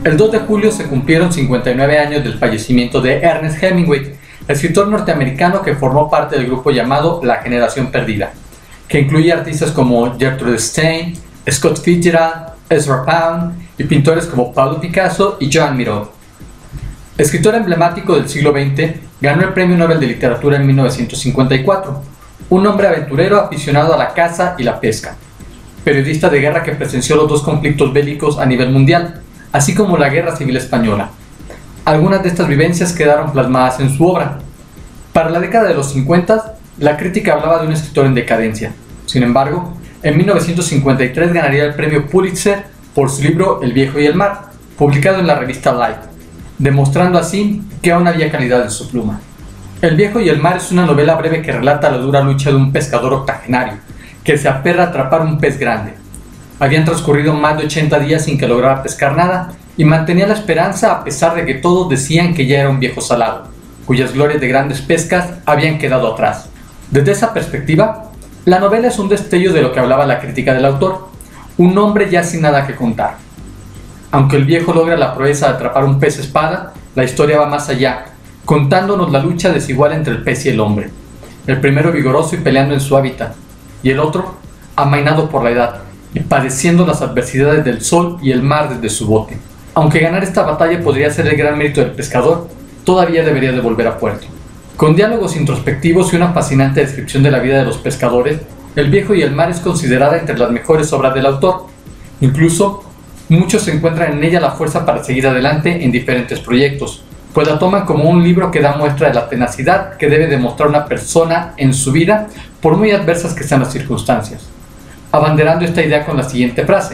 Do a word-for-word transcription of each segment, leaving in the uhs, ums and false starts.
El dos de julio se cumplieron cincuenta y nueve años del fallecimiento de Ernest Hemingway, escritor norteamericano que formó parte del grupo llamado La Generación Perdida, que incluye artistas como Gertrude Stein, Scott Fitzgerald, Ezra Pound y pintores como Pablo Picasso y Joan Miró. Escritor emblemático del siglo veinte, ganó el Premio Nobel de Literatura en mil novecientos cincuenta y cuatro, un hombre aventurero aficionado a la caza y la pesca, periodista de guerra que presenció los dos conflictos bélicos a nivel mundial, así como la Guerra Civil Española. Algunas de estas vivencias quedaron plasmadas en su obra. Para la década de los cincuenta, la crítica hablaba de un escritor en decadencia. Sin embargo, en mil novecientos cincuenta y tres ganaría el premio Pulitzer por su libro El viejo y el mar, publicado en la revista Life, demostrando así que aún había calidad en su pluma. El viejo y el mar es una novela breve que relata la dura lucha de un pescador octogenario, que se aferra a atrapar un pez grande. Habían transcurrido más de ochenta días sin que lograra pescar nada, y mantenía la esperanza a pesar de que todos decían que ya era un viejo salado, cuyas glorias de grandes pescas habían quedado atrás. Desde esa perspectiva, la novela es un destello de lo que hablaba la crítica del autor, un hombre ya sin nada que contar. Aunque el viejo logra la proeza de atrapar un pez espada, la historia va más allá, contándonos la lucha desigual entre el pez y el hombre. El primero vigoroso y peleando en su hábitat, y el otro amainado por la edad y padeciendo las adversidades del sol y el mar desde su bote. Aunque ganar esta batalla podría ser el gran mérito del pescador, todavía debería de volver a puerto. Con diálogos introspectivos y una fascinante descripción de la vida de los pescadores, El viejo y el mar es considerada entre las mejores obras del autor. Incluso, muchos encuentran en ella la fuerza para seguir adelante en diferentes proyectos, pues la toman como un libro que da muestra de la tenacidad que debe demostrar una persona en su vida, por muy adversas que sean las circunstancias. Abanderando esta idea con la siguiente frase: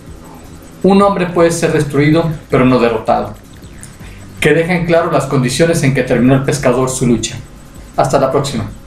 un hombre puede ser destruido, pero no derrotado, que deja en claro las condiciones en que terminó el pescador su lucha. Hasta la próxima.